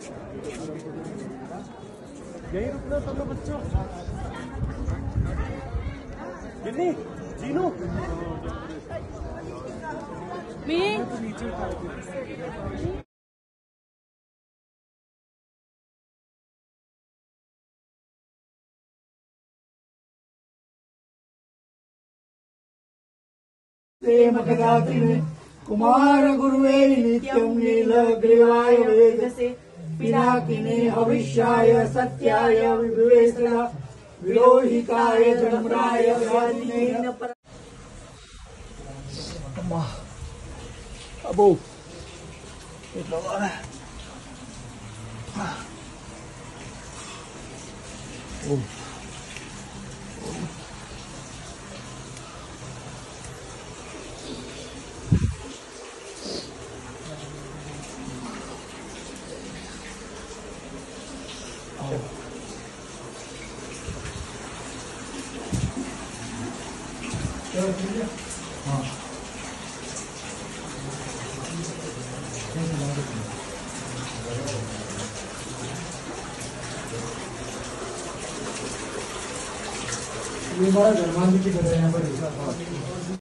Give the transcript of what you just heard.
यही रुकना सब लोग बच्चों। गिन्नी, जीनू कुमार गुरुवे नित्यं नीलग्रीवाय वेदसे पिनाकिने हविष्याय सत्याय विभवेसदा विलोहिताय धर्मराय व्याधिनेन अबो हाँ ये हमारा धर्मांतरित कर रहे हैं यहाँ पर।